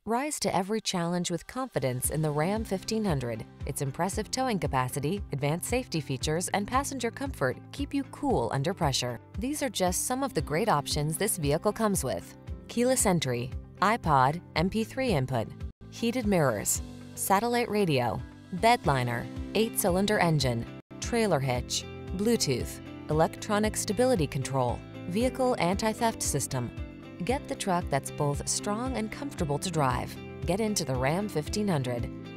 Rise to every challenge with confidence in the Ram 1500. Its impressive towing capacity, advanced safety features, and passenger comfort keep you cool under pressure. These are just some of the great options this vehicle comes with: keyless entry, iPod, MP3 input, heated mirrors, satellite radio, bed liner, 8-cylinder engine, trailer hitch, Bluetooth, electronic stability control, vehicle anti-theft system. Get the truck that's both strong and comfortable to drive. Get into the Ram 1500.